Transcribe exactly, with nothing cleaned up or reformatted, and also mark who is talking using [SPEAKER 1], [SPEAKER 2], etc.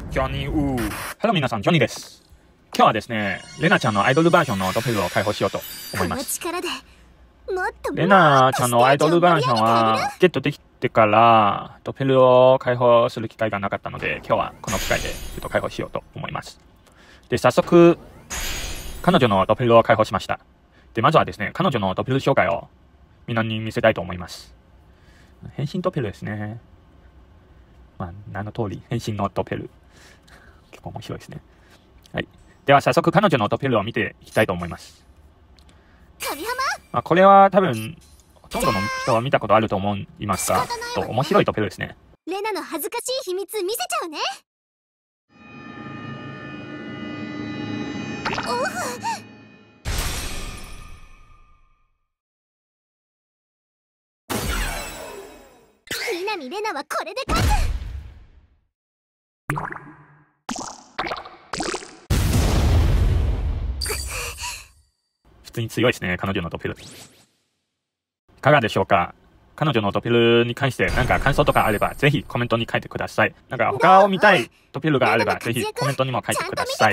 [SPEAKER 1] ジョニーウー。Hello 皆さん、ジョニーです。今日はですね、レナちゃんのアイドルバージョンのドペルを開放しようと思います。レナちゃんのアイドルバージョンはゲットできてからドペルを開放する機会がなかったので、今日はこの機会でちょっと開放しようと思います。で、早速、彼女のドペルを開放しました。で、まずはですね、彼女のドペル紹介をみんなに見せたいと思います。変身ドペルですね。まあ、名の通り、変身のドペル。結構面白いですね。はい。では早速彼女のドペルを見ていきたいと思います。まあ、これは多分、ほとんどの人は見たことあると思いますが、と面白いドペルですね。
[SPEAKER 2] レナの恥ずかしい秘密見せちゃうね。南レナはこれで勝つ。
[SPEAKER 1] 普通に強いですね、彼女のドペル。いかがでしょうか？彼女のドペルに関して何か感想とかあれば、ぜひコメントに書いてください。なんか他を見たいドペルがあれば、ぜひコメントにも書いてください。